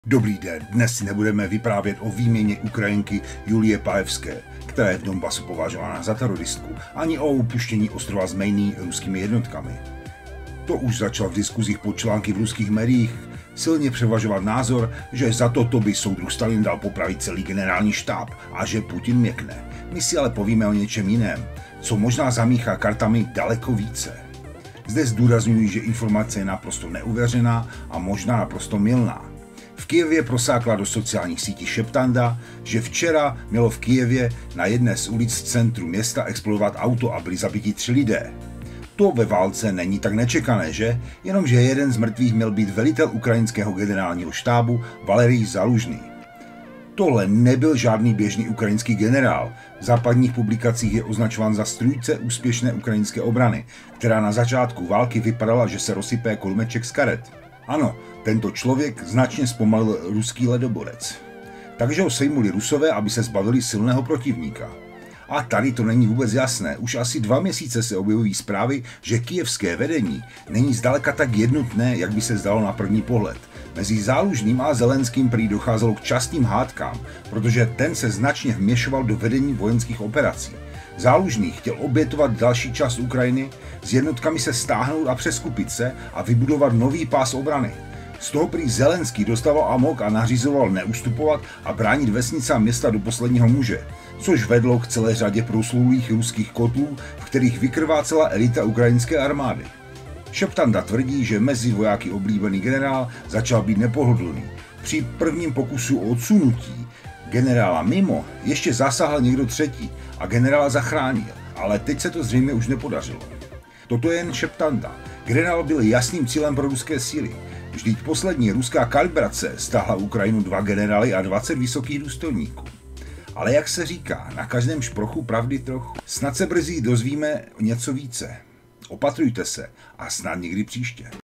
Dobrý den, dnes si nebudeme vyprávět o výměně Ukrajinky Julie Pajevské, která je v Donbasu považována za teroristku, ani o upuštění ostrova Zmejný ruskými jednotkami. To už začal v diskuzích pod články v ruských médiích silně převažovat názor, že za toto by soudruh Stalin dal popravit celý generální štáb a že Putin měkne. My si ale povíme o něčem jiném, co možná zamíchá kartami daleko více. Zde zdůrazňuji, že informace je naprosto neuvěřená a možná naprosto mylná. V Kyjevě prosákla do sociálních sítí šeptanda, že včera mělo v Kyjevě na jedné z ulic v centru města explodovat auto a byli zabiti 3 lidé. To ve válce není tak nečekané, že? Jenomže jeden z mrtvých měl být velitel ukrajinského generálního štábu Valerij Zalužný. Tohle nebyl žádný běžný ukrajinský generál. V západních publikacích je označován za strůjce úspěšné ukrajinské obrany, která na začátku války vypadala, že se rozsype jako lumeček z karet. Ano, tento člověk značně zpomalil ruský ledoborec. Takže ho sejmuli Rusové, aby se zbavili silného protivníka. A tady to není vůbec jasné. Už asi 2 měsíce se objevují zprávy, že kyjevské vedení není zdaleka tak jednotné, jak by se zdalo na první pohled. Mezi Zálužným a Zelenským prý docházelo k častým hádkám, protože ten se značně vměšoval do vedení vojenských operací. Zálužný chtěl obětovat další část Ukrajiny, s jednotkami se stáhnout a přeskupit se a vybudovat nový pás obrany. Z toho prý Zelenský dostával amok a nařizoval neustupovat a bránit vesnice a města do posledního muže, což vedlo k celé řadě proslulých ruských kotlů, v kterých vykrvácela elita ukrajinské armády. Šeptanda tvrdí, že mezi vojáky oblíbený generál začal být nepohodlný. Při prvním pokusu o odsunutí generála mimo ještě zasáhl někdo třetí a generála zachránil, ale teď se to zřejmě už nepodařilo. Toto je jen šeptanda. Generál byl jasným cílem pro ruské síly. Vždyť poslední ruská kalibrace stáhla Ukrajinu 2 generály a 20 vysokých důstojníků. Ale jak se říká, na každém šprochu pravdy trochu. Snad se brzy dozvíme něco více. Opatrujte se a snad někdy příště.